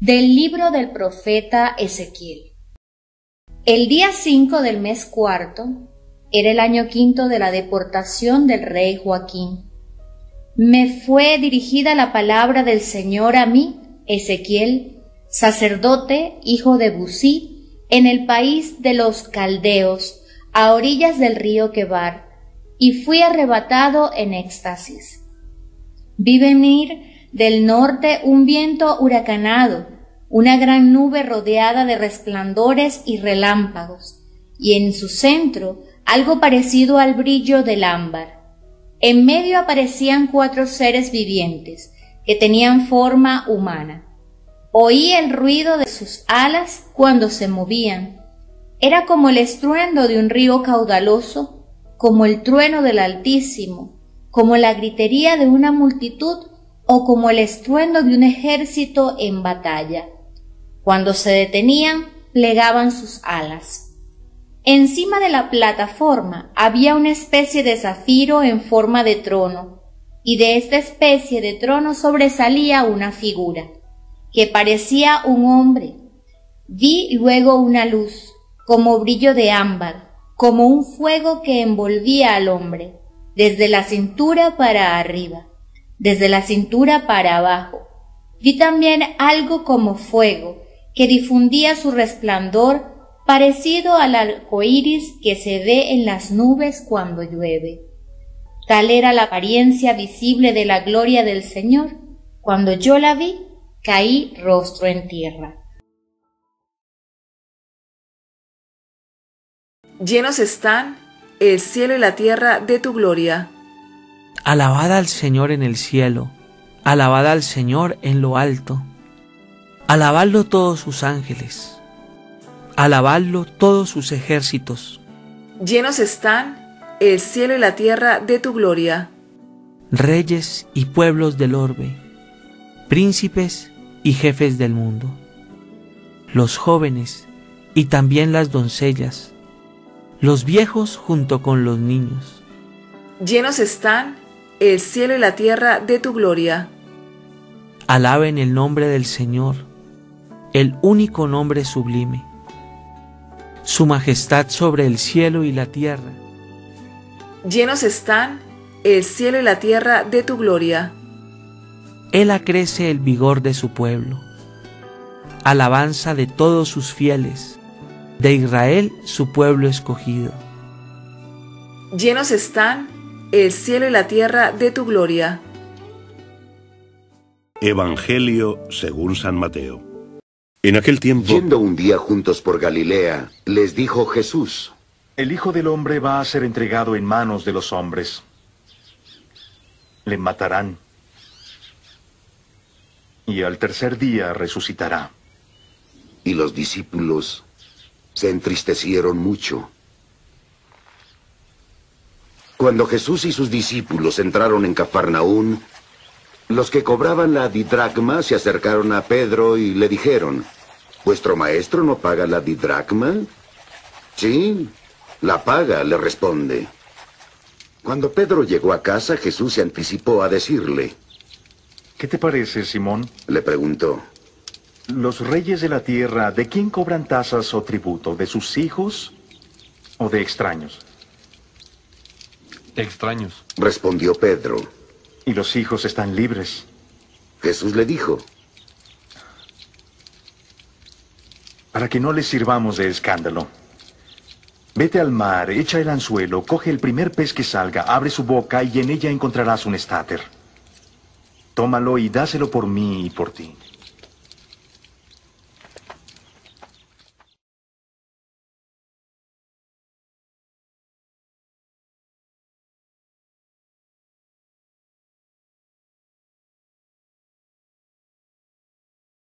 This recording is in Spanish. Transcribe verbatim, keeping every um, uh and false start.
Del libro del profeta Ezequiel. El día cinco del mes cuarto era el año quinto de la deportación del rey Joaquín. Me fue dirigida la palabra del Señor a mí, Ezequiel, sacerdote, hijo de Busí, en el país de los caldeos, a orillas del río Quebar, y fui arrebatado en éxtasis. Vi venir del norte un viento huracanado, una gran nube rodeada de resplandores y relámpagos, y en su centro algo parecido al brillo del ámbar. En medio aparecían cuatro seres vivientes, que tenían forma humana. Oí el ruido de sus alas cuando se movían. Era como el estruendo de un río caudaloso, como el trueno del Altísimo, como la gritería de una multitud o como el estruendo de un ejército en batalla. Cuando se detenían, plegaban sus alas. Encima de la plataforma había una especie de zafiro en forma de trono, y de esta especie de trono sobresalía una figura, que parecía un hombre. Vi luego una luz, como brillo de ámbar, como un fuego que envolvía al hombre, desde la cintura para arriba, desde la cintura para abajo. Vi también algo como fuego, que difundía su resplandor parecido al arco iris que se ve en las nubes cuando llueve. Tal era la apariencia visible de la gloria del Señor. Cuando yo la vi, caí rostro en tierra. Llenos están el cielo y la tierra de tu gloria. Alabad al Señor en el cielo, alabad al Señor en lo alto. Alabadlo todos sus ángeles, alabadlo todos sus ejércitos. Llenos están el cielo y la tierra de tu gloria. Reyes y pueblos del orbe, príncipes y jefes del mundo, los jóvenes y también las doncellas, los viejos junto con los niños. Llenos están el cielo y la tierra de tu gloria. Alaben el nombre del Señor, el único nombre sublime. Su majestad sobre el cielo y la tierra. Llenos están el cielo y la tierra de tu gloria. Él acrece el vigor de su pueblo. Alabanza de todos sus fieles, de Israel su pueblo escogido. Llenos están el cielo y la tierra de tu gloria. Evangelio según San Mateo. En aquel tiempo, yendo un día juntos por Galilea, les dijo Jesús: El Hijo del Hombre va a ser entregado en manos de los hombres. Le matarán, y al tercer día resucitará. Y los discípulos se entristecieron mucho. Cuando Jesús y sus discípulos entraron en Cafarnaún, los que cobraban la didracma se acercaron a Pedro y le dijeron: ¿Vuestro maestro no paga la didracma? Sí, la paga, le responde. Cuando Pedro llegó a casa, Jesús se anticipó a decirle: ¿Qué te parece, Simón? Le preguntó: ¿Los reyes de la tierra de quién cobran tasas o tributo? ¿De sus hijos o de extraños? De extraños, respondió Pedro. Y los hijos están libres. Jesús le dijo: Para que no les sirvamos de escándalo, vete al mar, echa el anzuelo, coge el primer pez que salga, abre su boca y en ella encontrarás un estáter. Tómalo y dáselo por mí y por ti.